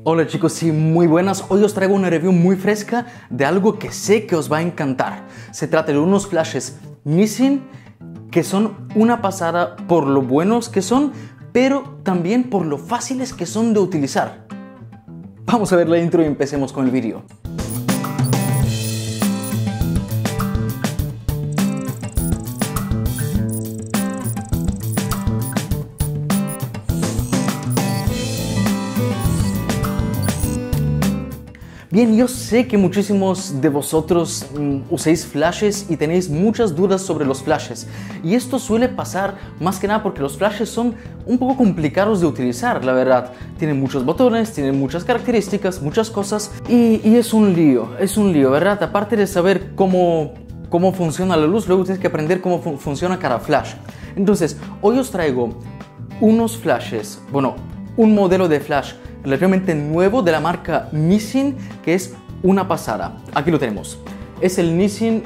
Hola chicos, sí, muy buenas. Hoy os traigo una review muy fresca de algo que sé que os va a encantar. Se trata de unos flashes Nissin que son una pasada por lo buenos que son, pero también por lo fáciles que son de utilizar. Vamos a ver la intro y empecemos con el vídeo. Bien, yo sé que muchísimos de vosotros uséis flashes y tenéis muchas dudas sobre los flashes. Y esto suele pasar más que nada porque los flashes son un poco complicados de utilizar, la verdad. Tienen muchos botones, tienen muchas características, muchas cosas y es un lío, ¿verdad? Aparte de saber cómo funciona la luz, luego tienes que aprender cómo funciona cada flash. Entonces, hoy os traigo unos flashes, bueno, un modelo de flash relativamente nuevo de la marca Nissin, que es una pasada. Aquí lo tenemos. Es el Nissin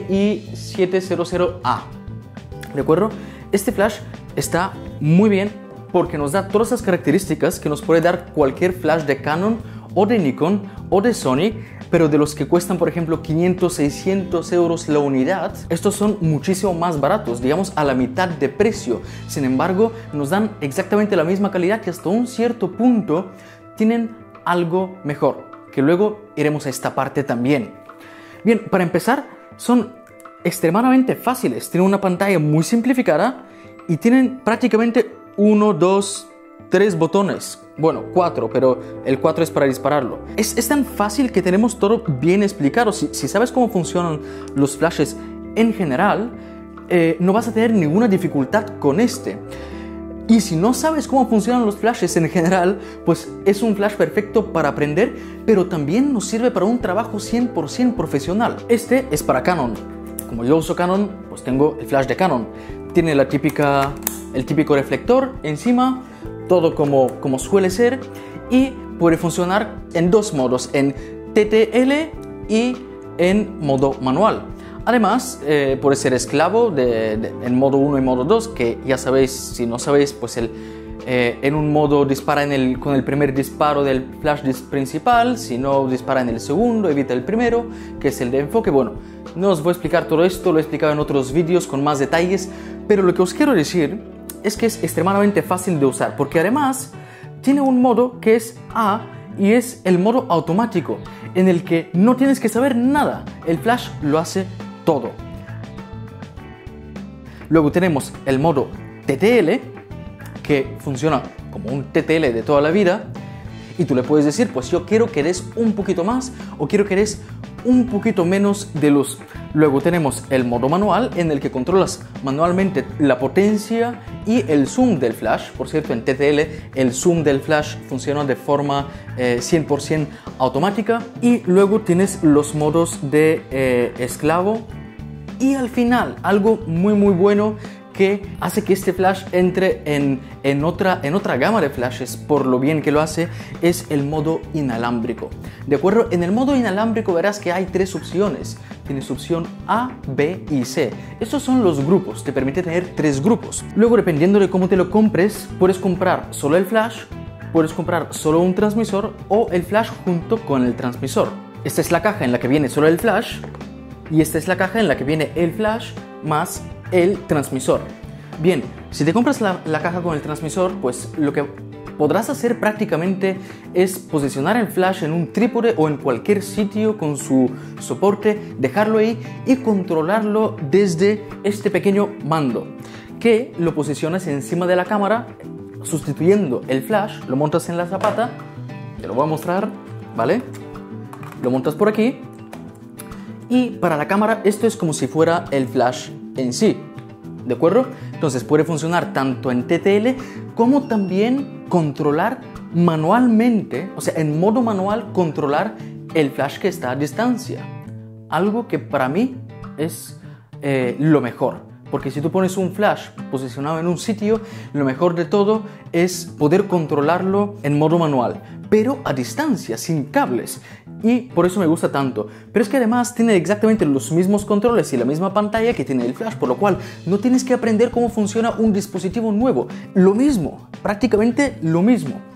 DI700A. ¿De acuerdo? Este flash está muy bien porque nos da todas las características que nos puede dar cualquier flash de Canon o de Nikon o de Sony, pero de los que cuestan, por ejemplo, 500, 600 euros la unidad. Estos son muchísimo más baratos, digamos a la mitad de precio. Sin embargo, nos dan exactamente la misma calidad, que hasta un cierto punto tienen algo mejor, que luego iremos a esta parte también. Bien, para empezar, son extremadamente fáciles. Tienen una pantalla muy simplificada y tienen prácticamente 1, 2, 3 botones. Bueno, 4, pero el 4 es para dispararlo. Es tan fácil que tenemos todo bien explicado. Si sabes cómo funcionan los flashes en general, no vas a tener ninguna dificultad con este. Y si no sabes cómo funcionan los flashes en general, pues es un flash perfecto para aprender, pero también nos sirve para un trabajo 100% profesional. Este es para Canon. Como yo uso Canon, pues tengo el flash de Canon. Tiene el típico reflector encima, todo como suele ser, y puede funcionar en dos modos, en TTL y en modo manual. Además, puede ser esclavo en modo 1 y modo 2, que ya sabéis. Si no sabéis, pues en un modo dispara con el primer disparo del flash principal, si no dispara en el segundo, evita el primero, que es el de enfoque. Bueno, no os voy a explicar todo esto, lo he explicado en otros vídeos con más detalles, pero lo que os quiero decir es que es extremadamente fácil de usar, porque además tiene un modo que es A, y es el modo automático, en el que no tienes que saber nada, el flash lo hace todo. Luego tenemos el modo TTL, que funciona como un TTL de toda la vida, y tú le puedes decir, pues yo quiero que des un poquito más o quiero que des un poquito menos de luz. Luego tenemos el modo manual, en el que controlas manualmente la potencia y el zoom del flash. Por cierto, en TTL el zoom del flash funciona de forma 100% automática. Y luego tienes los modos de esclavo. Y al final, algo muy bueno que hace que este flash entre en otra gama de flashes por lo bien que lo hace, es el modo inalámbrico. ¿De acuerdo? En el modo inalámbrico verás que hay 3 opciones. Tienes opción A, B y C. Estos son los grupos, te permite tener 3 grupos. Luego, dependiendo de cómo te lo compres, puedes comprar solo el flash, puedes comprar solo un transmisor o el flash junto con el transmisor. Esta es la caja en la que viene solo el flash y esta es la caja en la que viene el flash más el transmisor. Bien, si te compras la caja con el transmisor, pues lo que podrás hacer prácticamente es posicionar el flash en un trípode o en cualquier sitio con su soporte, dejarlo ahí y controlarlo desde este pequeño mando, que lo posicionas encima de la cámara, sustituyendo el flash. Lo montas en la zapata, te lo voy a mostrar, ¿vale? Lo montas por aquí y para la cámara esto es como si fuera el flash en sí, ¿de acuerdo? Entonces puede funcionar tanto en TTL como también controlar manualmente, o sea, en modo manual, controlar el flash que está a distancia. Algo que para mí es lo mejor. Porque si tú pones un flash posicionado en un sitio, lo mejor de todo es poder controlarlo en modo manual, pero a distancia, sin cables. Y por eso me gusta tanto. Pero es que además tiene exactamente los mismos controles y la misma pantalla que tiene el flash, por lo cual no tienes que aprender cómo funciona un dispositivo nuevo. Lo mismo, prácticamente lo mismo.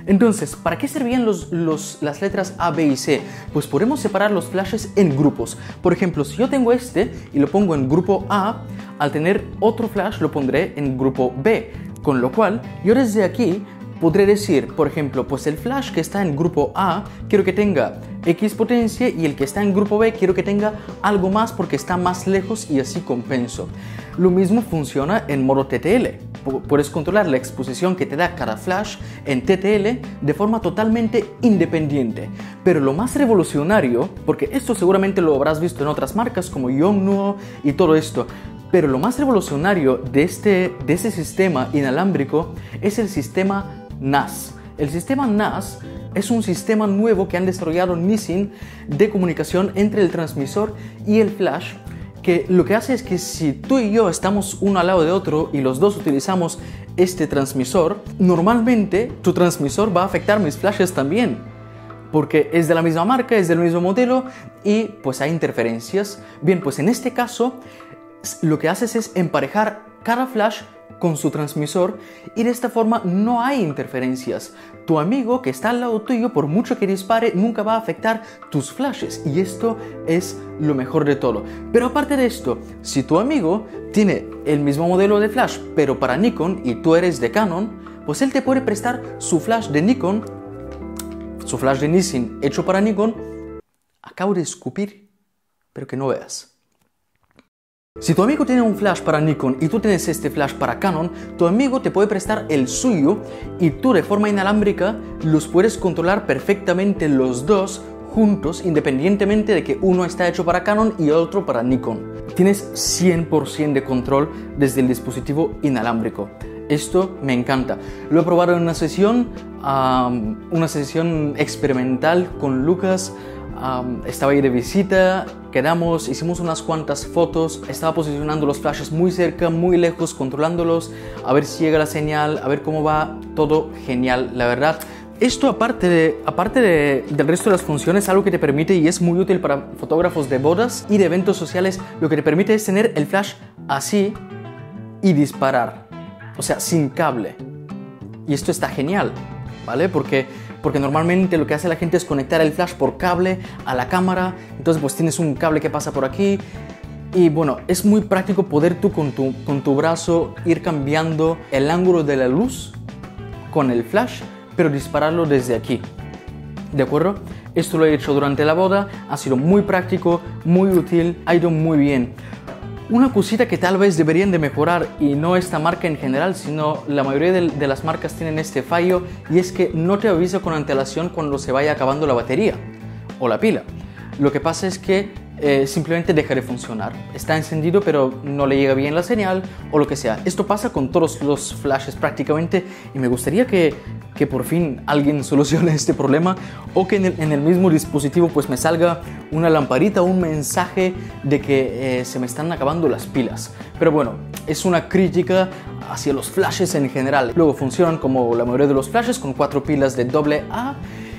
Entonces, ¿para qué servían las letras A, B y C? Pues podemos separar los flashes en grupos. Por ejemplo, si yo tengo este y lo pongo en grupo A, al tener otro flash lo pondré en grupo B. Con lo cual, yo desde aquí podré decir, por ejemplo, pues el flash que está en grupo A quiero que tenga X potencia y el que está en grupo B quiero que tenga algo más porque está más lejos y así compenso. Lo mismo funciona en modo TTL. Puedes controlar la exposición que te da cada flash en TTL de forma totalmente independiente. Pero lo más revolucionario, porque esto seguramente lo habrás visto en otras marcas como Yongnuo y todo esto, pero lo más revolucionario de este sistema inalámbrico es el sistema NAS. El sistema NAS es un sistema nuevo que han desarrollado Nissin de comunicación entre el transmisor y el flash, que lo que hace es que si tú y yo estamos uno al lado de otro y los dos utilizamos este transmisor, normalmente tu transmisor va a afectar mis flashes también, porque es de la misma marca, es del mismo modelo y pues hay interferencias. Bien, pues en este caso lo que haces es emparejar cada flash con su transmisor y de esta forma no hay interferencias. Tu amigo que está al lado tuyo, por mucho que dispare, nunca va a afectar tus flashes y esto es lo mejor de todo. Pero aparte de esto, si tu amigo tiene el mismo modelo de flash pero para Nikon y tú eres de Canon, pues él te puede prestar su flash de Nikon, su flash de Nissin hecho para Nikon. Acabo de escupir, pero que no veas. Si tu amigo tiene un flash para Nikon y tú tienes este flash para Canon, tu amigo te puede prestar el suyo y tú de forma inalámbrica los puedes controlar perfectamente los dos juntos, independientemente de que uno está hecho para Canon y otro para Nikon. Tienes 100% de control desde el dispositivo inalámbrico. Esto me encanta. Lo he probado en una sesión experimental con Lucas. Estaba ahí de visita, quedamos, hicimos unas cuantas fotos, estaba posicionando los flashes muy cerca, muy lejos, controlándolos, a ver si llega la señal, a ver cómo va, todo genial, la verdad. Esto aparte del resto de las funciones, algo que te permite y es muy útil para fotógrafos de bodas y de eventos sociales, lo que te permite es tener el flash así y disparar, o sea, sin cable. Y esto está genial, ¿vale? Porque normalmente lo que hace la gente es conectar el flash por cable a la cámara, entonces pues tienes un cable que pasa por aquí y bueno, es muy práctico poder tú con tu brazo ir cambiando el ángulo de la luz con el flash, pero dispararlo desde aquí, ¿de acuerdo? Esto lo he hecho durante la boda, ha sido muy práctico, muy útil, ha ido muy bien. Una cosita que tal vez deberían de mejorar, y no esta marca en general, sino la mayoría de las marcas tienen este fallo, y es que no te avisa con antelación cuando se vaya acabando la batería o la pila. Lo que pasa es que simplemente deja de funcionar. Está encendido pero no le llega bien la señal o lo que sea. Esto pasa con todos los flashes prácticamente y me gustaría que por fin alguien solucione este problema o que en el mismo dispositivo pues me salga una lamparita o un mensaje de que se me están acabando las pilas. Pero bueno, es una crítica hacia los flashes en general. Luego funcionan como la mayoría de los flashes con 4 pilas de AA.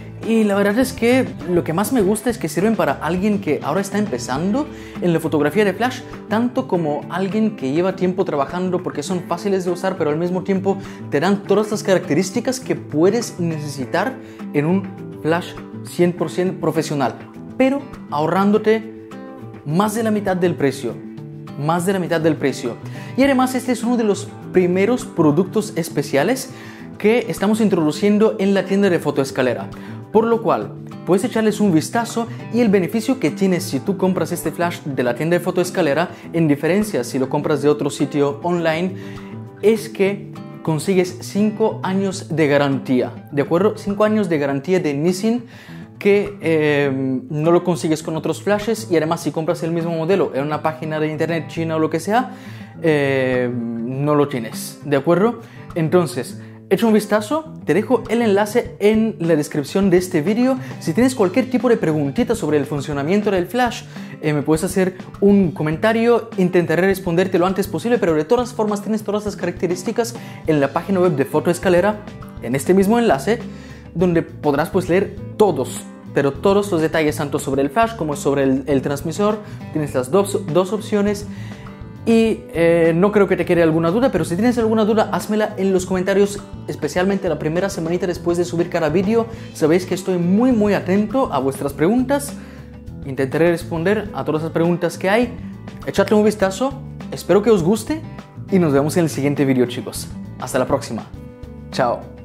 Y la verdad es que lo que más me gusta es que sirven para alguien que ahora está empezando en la fotografía de flash, tanto como alguien que lleva tiempo trabajando porque son fáciles de usar, pero al mismo tiempo te dan todas las características que puedes necesitar en un flash 100% profesional, pero ahorrándote más de la mitad del precio. Más de la mitad del precio. Y además este es uno de los primeros productos especiales que estamos introduciendo en la tienda de Fotoescalera. Por lo cual, puedes echarles un vistazo y el beneficio que tienes si tú compras este flash de la tienda de Fotoescalera, en diferencia si lo compras de otro sitio online, es que consigues 5 años de garantía, ¿de acuerdo? 5 años de garantía de Nissin que no lo consigues con otros flashes y además si compras el mismo modelo en una página de internet china o lo que sea, no lo tienes, ¿de acuerdo? Entonces, echa un vistazo, te dejo el enlace en la descripción de este vídeo. Si tienes cualquier tipo de preguntita sobre el funcionamiento del flash, me puedes hacer un comentario, intentaré responderte lo antes posible, pero de todas formas tienes todas las características en la página web de Fotoescalera, en este mismo enlace, donde podrás pues leer todos los detalles, tanto sobre el flash como sobre el transmisor. Tienes las dos opciones. Y no creo que te quede alguna duda, pero si tienes alguna duda, házmela en los comentarios, especialmente la primera semanita después de subir cada vídeo. Sabéis que estoy muy atento a vuestras preguntas. Intentaré responder a todas las preguntas que hay. Echadle un vistazo, espero que os guste y nos vemos en el siguiente vídeo, chicos. Hasta la próxima. Chao.